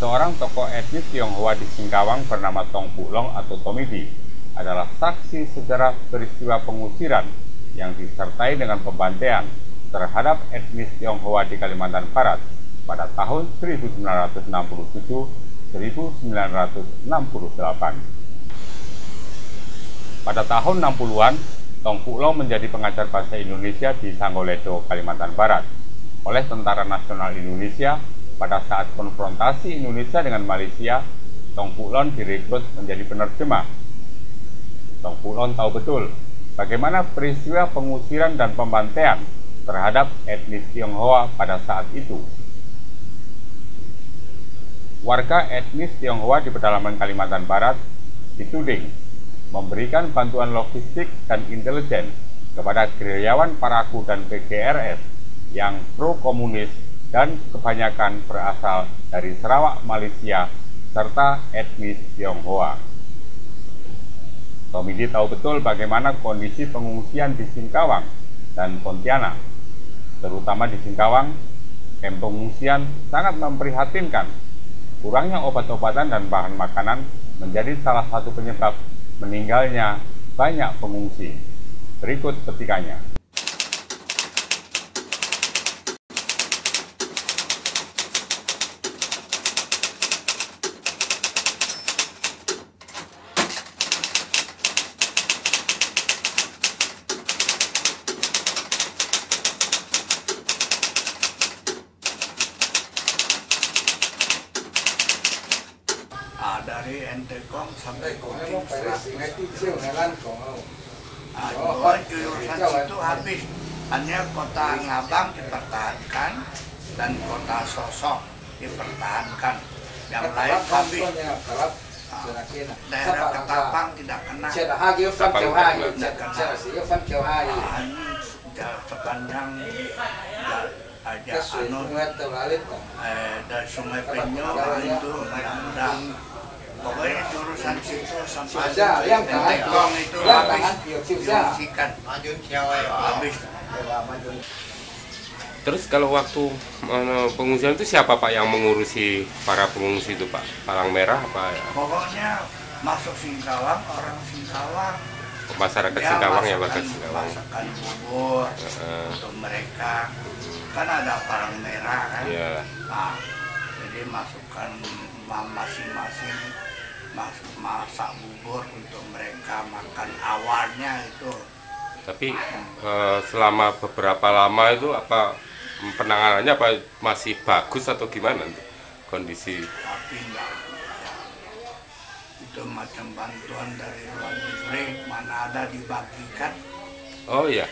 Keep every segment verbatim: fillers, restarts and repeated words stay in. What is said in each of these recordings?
Seorang tokoh etnis Tionghoa di Singkawang bernama Tong Puklong atau Tomidi adalah saksi sejarah peristiwa pengusiran yang disertai dengan pembantaian terhadap etnis Tionghoa di Kalimantan Barat pada tahun seribu sembilan ratus enam puluh tujuh sampai seribu sembilan ratus enam puluh delapan. Pada tahun enam puluhan, Tong Puklong menjadi pengajar bahasa Indonesia di Sanggoledo, Kalimantan Barat oleh Tentara Nasional Indonesia. Pada saat konfrontasi Indonesia dengan Malaysia, Tong Puklong direkrut menjadi penerjemah. Tong Puklong tahu betul bagaimana peristiwa pengusiran dan pembantaian terhadap etnis Tionghoa pada saat itu. Warga etnis Tionghoa di pedalaman Kalimantan Barat dituding memberikan bantuan logistik dan intelijen kepada gerilyawan Parakou dan P G R S yang pro-komunis dan kebanyakan berasal dari Sarawak, Malaysia, serta etnis Tionghoa. Tomidi tahu betul bagaimana kondisi pengungsian di Singkawang dan Pontianak. Terutama di Singkawang, kamp pengungsian sangat memprihatinkan. Kurangnya obat-obatan dan bahan makanan menjadi salah satu penyebab meninggalnya banyak pengungsi. Berikut petikannya. Ah, dari Entekong sampai Kucing ah, dua jurusan itu habis. Hanya kota Ngabang dipertahankan dan kota Sosok dipertahankan. Yang lain habis. Ah, daerah Ketapang tidak kena. Tidak kena. Ah, ini sepanjang aja anu eh, dari Sungai Penyu itu undang-undang. Pokoknya jurusan situ sampai Entekong itu habis diungsikan. Habis. Terus kalau waktu uh, pengungsian itu siapa Pak yang mengurusi para pengungsi itu Pak? Palang Merah apa ya? Pokoknya masuk Singkawang, orang Singkawang. Masyarakat Ya, Singkawang ya masakan, warga Singkawang. masakan bubur Uh, untuk mereka. Kan ada Palang Merah kan. ya. Nah, jadi masukkan masing-masing masuk masak bubur untuk mereka makan awalnya itu. Tapi uh, selama beberapa lama itu apa penanganannya apa masih bagus atau gimana untuk kondisi? Tapi enggak bisa. Itu macam bantuan dari luar negeri mana ada dibagikan. Oh iya.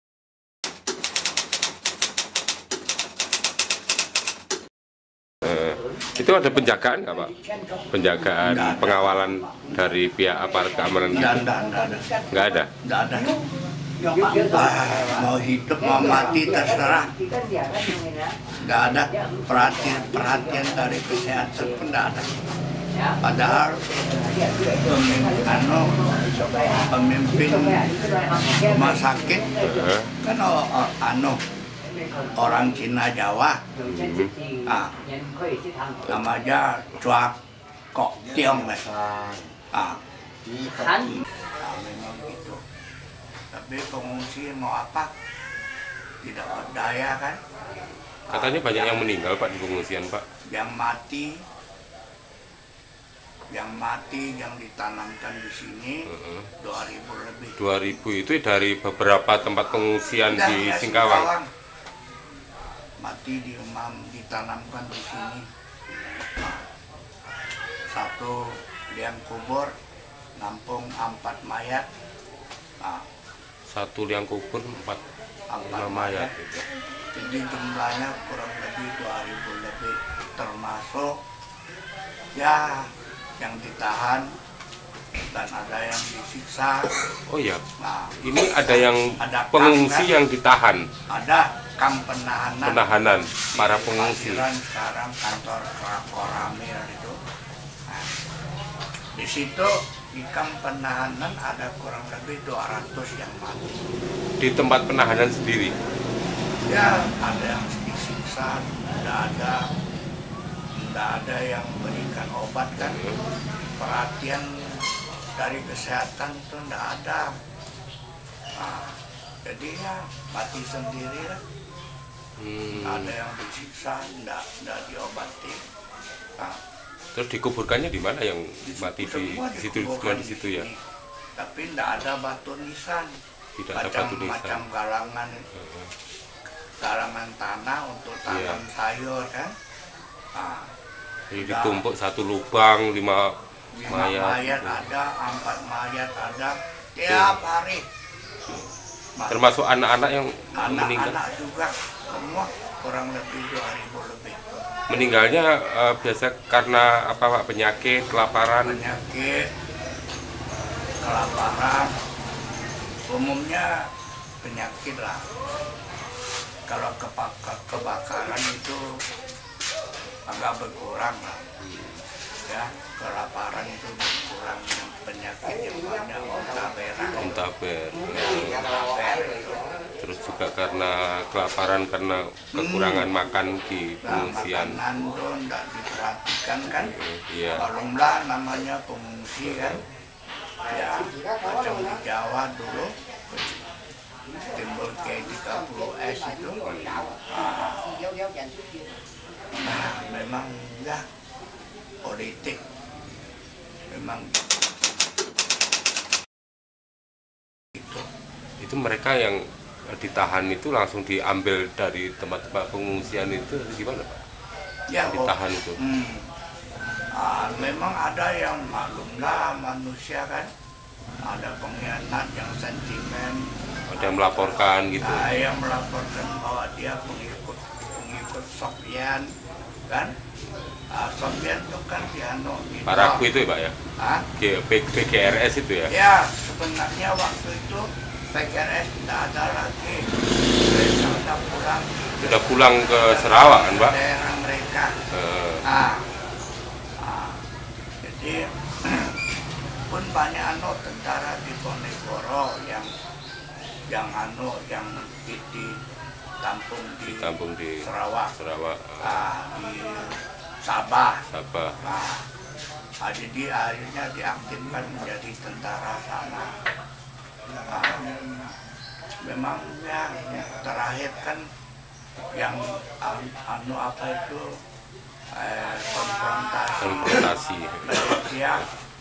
Uh, itu ada penjagaan nggak Pak? Penjagaan, Nggak ada. pengawalan dari pihak aparat keamanan? Enggak ada, enggak ada. Nggak ada. Enggak ada. Ah, mau hidup mau mati terserah. Nggak ada perhatian perhatian dari kesehatan pun nggak ada. Padahal pemimpin, anu, pemimpin rumah sakit Uh, kan oh, oh, anu orang Cina Jawa, ah, namanya Chua Kok Tiong, ah, ah, memang gitu. Tapi pengungsi mau apa? Tidak berdaya kan? katanya banyak yang meninggal Pak di pengungsian Pak. Yang mati, yang mati yang ditanamkan di sini Uh-uh. dua ribu lebih. dua ribu itu dari beberapa tempat pengungsian Udah, di ya, Singkawang. Mati di imam ditanamkan di sini. Nah, satu liang kubur nampung empat mayat. Nah, Satu liang kubur empat empat lima mayat. mayat. Jadi jumlahnya kurang lebih dua ribu lebih, termasuk ya yang ditahan dan ada yang disiksa. Oh iya, Nah, ini ada yang ada pengungsi kamp, yang ditahan, ada kamp penahanan. penahanan para Di pengungsi. Pasiran sekarang kantor Koramil itu. Nah, di situ di kamp penahanan ada kurang lebih dua ratus yang mati. Di tempat penahanan sendiri. Ya, ada yang disiksa, ada ada nggak ada yang berikan obat kan, perhatian dari kesehatan itu nggak ada. Nah, jadi ya mati sendiri lah. Hmm. Nggak ada yang disiksa, nggak nggak diobati. Nah, Terus dikuburkannya di mana yang mati di, semua di situ, dikuburkan cuma di situ ya? sini. Tapi nggak ada batu nisan. Tidak ada macam, batu nisan. macam galangan galangan tanah untuk tanam Iya. sayur kan. Nah, Jadi udah ditumpuk satu lubang, lima lima mayat. mayat ada, empat mayat ada tiap hari. Ma- Termasuk anak-anak yang meninggal. Anak-anak juga semua kurang lebih dua ribu lebih. Meninggalnya eh, biasa karena apa Pak? Penyakit, kelaparan. Penyakit, kelaparan, umumnya penyakit lah. Kalau kebak- kebakaran itu agak berkurang lah. Ya, kelaparan itu berkurang, yang penyakit yang banyak ontaberan. Ontaber. Ontaber itu. Terus juga karena kelaparan karena kekurangan makan di Nah, pengungsian. makanan itu tidak diperhatikan kan. Iya. Malumlah namanya pengungsi kan. Ya, macam di Jawa dulu timbul K tiga puluh S itu. Nah, memang ya politik memang itu. Itu mereka yang ditahan itu langsung diambil dari tempat-tempat pengungsian itu gimana Pak? Ya, Yang ditahan itu. Hmm. Ah, memang ada yang maklumlah manusia kan, ada pengkhianat yang sentimen, Ada yang melaporkan gitu. nah, yang melaporkan bahwa dia pengikut pengikut Sofian kan. Ah, Sofian itu kan piano di Paraku itu ya Pak ya? ah, G- P G R S itu ya? ya sebenarnya waktu itu P K R S tidak ada lagi, mereka sudah pulang Sudah pulang ke Sarawak kan Pak? daerah mereka. Eh, Ah, ah, jadi pun banyak anu tentara di Ponegoro yang yang anu yang di, di tampung di ditampung di Sarawak, Sarawak, eh, ah, di Sabah. Sabah. Nah, ah, jadi akhirnya diaktifkan menjadi tentara sana. Ah, memang ya terakhir kan yang an- anu apa itu eh, konfrontasi Konfrontasi. Malaysia,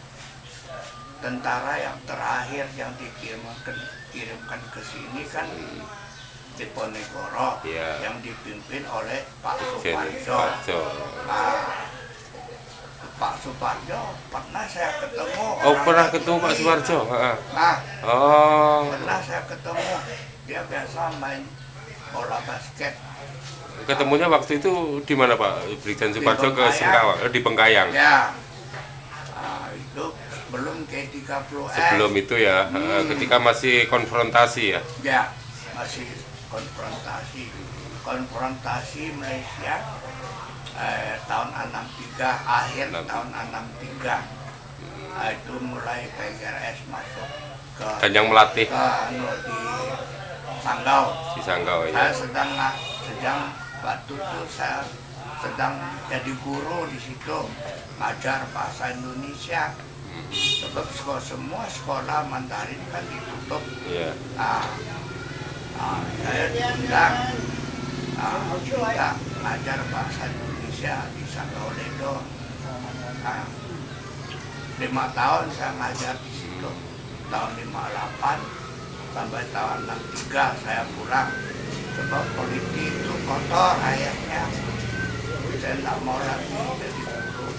tentara yang terakhir yang dikirimkan kirimkan ke sini kan di Ponegoro, Iya. yang dipimpin oleh Pak Jen Suparjo. Parjo. Nah, Pak Suparjo pernah saya ketemu. Oh orang pernah lagi. ketemu Pak Suparjo? Ha-ha. Nah, Oh, pernah saya ketemu. Dia biasa main bola basket. ketemunya waktu itu di mana Pak? Brigjen Di Suparjo ke Bengkayang. Singkawang, eh, di Bengkayang. Ya, nah, itu belum K tiga puluh S. Sebelum itu ya, eh, ketika masih konfrontasi ya. Ya, masih konfrontasi. Konfrontasi Malaysia eh, tahun enam tiga, akhir enam tiga. tahun enam tiga. Nah, itu mulai P K R S masuk ke Dan yang melatih ke anu di Sanggau. di Sanggau Saya ya. sedang sedang waktu itu saya sedang jadi guru di situ, ngajar bahasa Indonesia. Sebab sekolah, semua sekolah Mandarin kan ditutup. Iya. Nah, nah, saya diundang, nah, kita ngajar bahasa Indonesia di Sanggau Ledo. Nah, lima tahun saya ngajar di situ, tahun lima delapan sampai tahun enam tiga saya pulang. Sebab politik itu kotor ayatnya, saya tidak mau lagi jadi guru.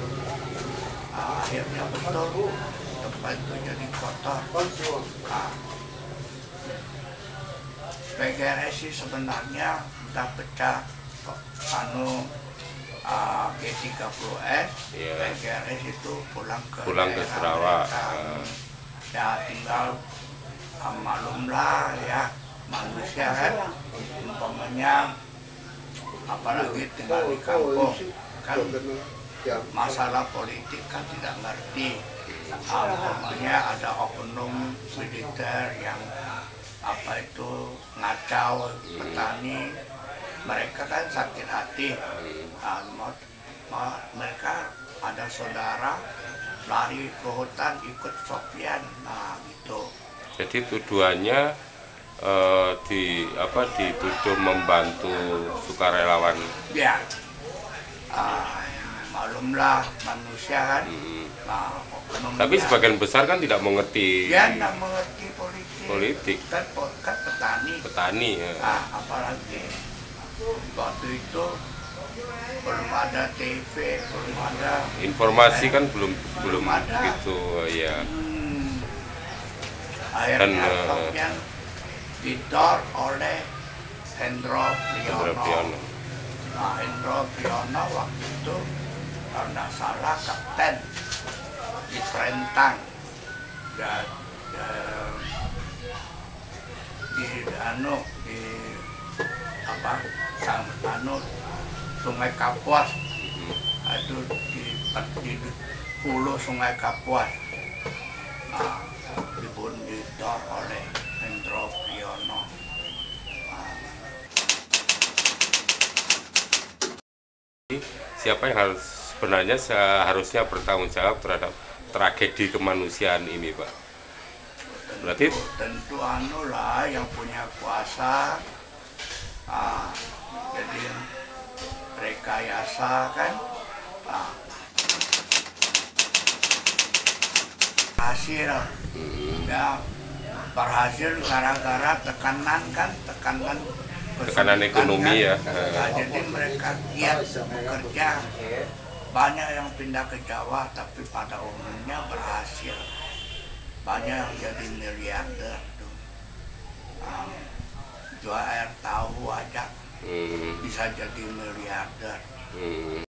Nah, akhirnya betul tempat itu jadi kotor. Nah, P K R S sih sebenarnya sudah pecah kok, anu uh, G tiga puluh S. Iya. P K R S itu pulang ke Pulang ke daerah Sarawak. mereka. Ah. Ya tinggal uh, maklumlah ya manusia kan, umpamanya apalagi tinggal di kampung kan, masalah politik kan tidak ngerti. Uh, umpamanya ada oknum militer yang apa itu ngacau petani, mereka kan sakit hati. Uh, mau Ma- mereka ada saudara lari ke hutan ikut Sofian, nah gitu. Jadi tuduhannya eh, di apa dituduh membantu sukarelawan. Ya, ah, maklumlah manusia kan. Hmm. Nah, Tapi sebagian besar kan tidak mengerti dia tidak mengerti politik. politik. Kan, kan petani. Petani ya. Ah, apalagi waktu itu belum ada T V, belum ada Informasi kan belum belum ada. begitu ya. Hmm, Dan, akhirnya eh, Sofian didor oleh Hendro Hendro Priyono. Priyono. Nah, Hendro Priyono waktu itu kalau tidak salah kapten di Perentang dan eh, di anu di apa sang anu Sungai Kapuas, itu di, di hulu Sungai Kapuas. Nah, dibundidor oleh Hendro Priyono. Nah, Siapa yang harus sebenarnya seharusnya bertanggung jawab terhadap tragedi kemanusiaan ini, Pak? Berarti tentu anu lah yang punya kuasa. Ah, jadi rekayasa kan. Ah, hasil ya berhasil gara-gara tekanan kan tekanan Tekanan ekonomi ya. Nah, jadi mereka giat bekerja, banyak yang pindah ke Jawa tapi pada umumnya berhasil, banyak yang jadi miliarder tuh. Nah, jual air tahu aja hmm, bisa jadi miliarder. hmm.